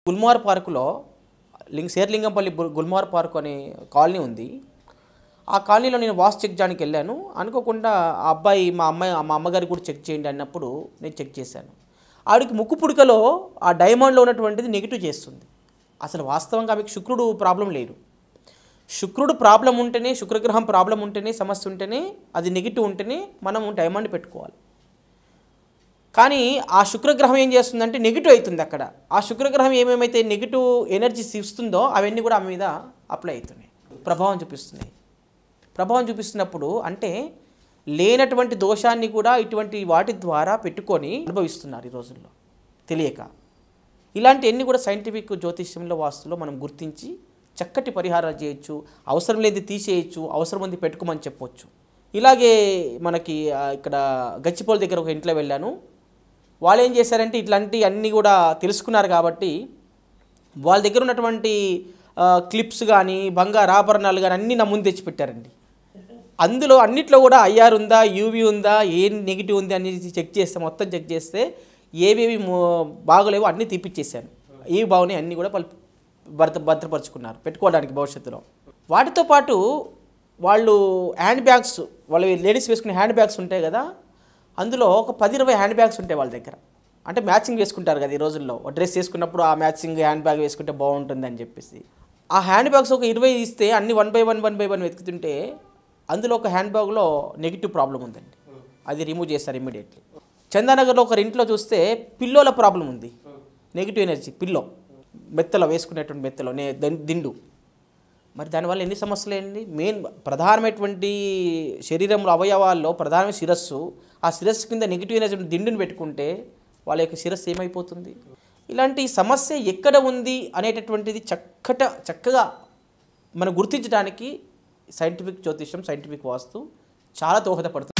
గుల్మార్ పార్కులో శేర్లింగంపల్లి గుల్మార్ పార్క్ అనే కాలనీ ఉంది. ఆ కాలనీలో నేను వాస్తు చెక్ చేయడానికి వెళ్ళాను. అనుకోకుండా ఆ అబ్బాయి మా అమ్మగారికి కూడా చెక్ చేయండి అన్నప్పుడు నేను చెక్ చేశాను. ఆవిడకి ముక్కు పుడకలో ఆ డైమండ్లో ఉన్నటువంటిది నెగిటివ్ చేస్తుంది. అసలు వాస్తవంగా ఆమెకు శుక్రుడు ప్రాబ్లం లేదు. శుక్రుడు ప్రాబ్లం ఉంటేనే, శుక్రగ్రహం ప్రాబ్లం ఉంటేనే, సమస్య ఉంటేనే, అది నెగిటివ్ ఉంటేనే మనం డైమండ్ పెట్టుకోవాలి. కానీ ఆ శుక్రగ్రహం ఏం చేస్తుందంటే నెగిటివ్ అవుతుంది. అక్కడ ఆ శుక్రగ్రహం ఏమేమైతే నెగిటివ్ ఎనర్జీస్ ఇస్తుందో అవన్నీ కూడా ఆమె మీద అప్లై అవుతున్నాయి, ప్రభావం చూపిస్తున్నాయి. ప్రభావం చూపిస్తున్నప్పుడు అంటే లేనటువంటి దోషాన్ని కూడా ఇటువంటి వాటి ద్వారా పెట్టుకొని అనుభవిస్తున్నారు ఈ రోజుల్లో తెలియక. ఇలాంటివన్నీ కూడా సైంటిఫిక్ జ్యోతిష్యంలో, వాస్తులో మనం గుర్తించి చక్కటి పరిహారాలు చేయొచ్చు. అవసరం లేని తీసేయచ్చు, అవసరం ఉంది పెట్టుకోమని చెప్పొచ్చు. ఇలాగే మనకి ఇక్కడ గచ్చిపోల్ దగ్గర ఒక ఇంట్లో వెళ్ళాను. వాళ్ళు ఏం చేశారంటే ఇట్లాంటి అన్నీ కూడా తెలుసుకున్నారు కాబట్టి వాళ్ళ దగ్గర ఉన్నటువంటి క్లిప్స్ కానీ, బంగారు ఆభరణాలు కానీ అన్నీ నా ముందు తెచ్చిపెట్టారండి. అందులో అన్నిట్లో కూడా ఐఆర్ ఉందా, యూవీ ఉందా, ఏం నెగిటివ్ ఉంది అనేది చెక్ చేస్తే, మొత్తం చెక్ చేస్తే ఏవేవి బాగోలేవో అన్నీ తీపిచ్చేసాను. ఏవి బాగున్నాయి అన్నీ కూడా వాళ్ళు భద్రపరుచుకున్నారు పెట్టుకోవడానికి భవిష్యత్తులో. వాటితో పాటు వాళ్ళు హ్యాండ్ బ్యాగ్స్, వాళ్ళు లేడీస్ వేసుకునే హ్యాండ్ బ్యాగ్స్ ఉంటాయి కదా, అందులో ఒక 10-20 హ్యాండ్ బ్యాగ్స్ ఉంటాయి వాళ్ళ దగ్గర. అంటే మ్యాచింగ్ వేసుకుంటారు కదా ఈ రోజుల్లో, డ్రెస్ వేసుకున్నప్పుడు ఆ మ్యాచింగ్ హ్యాండ్ బ్యాగ్ వేసుకుంటే బాగుంటుంది అని చెప్పేసి. ఆ హ్యాండ్ బ్యాగ్స్ ఒక 20 ఇస్తే అన్ని 1 by 1 వెతుకుతుంటే అందులో ఒక హ్యాండ్ బ్యాగ్లో నెగిటివ్ ప్రాబ్లం ఉందండి. అది రిమూవ్ చేస్తారు ఇమ్మీడియట్లీ. చందానగర్లో ఒక ఇంట్లో చూస్తే పిల్లోల ప్రాబ్లం ఉంది, నెగిటివ్ ఎనర్జీ. పిల్లో మెత్తలో వేసుకునేటువంటి మెత్తలో దిండు. మరి దానివల్ల ఎన్ని సమస్యలు ఏంటి? మెయిన్ ప్రధానమైనటువంటి శరీరంలో అవయవాల్లో ప్రధానమైన శిరస్సు. ఆ శిరస్సు కింద నెగిటివ్ ఎనర్జీ దిండుని పెట్టుకుంటే వాళ్ళ యొక్క శిరస్సు ఏమైపోతుంది? ఇలాంటి సమస్య ఎక్కడ ఉంది అనేటటువంటిది చక్కగా మనం గుర్తించడానికి సైంటిఫిక్ జ్యోతిష్యం, సైంటిఫిక్ వాస్తు చాలా దోహదపడుతుంది.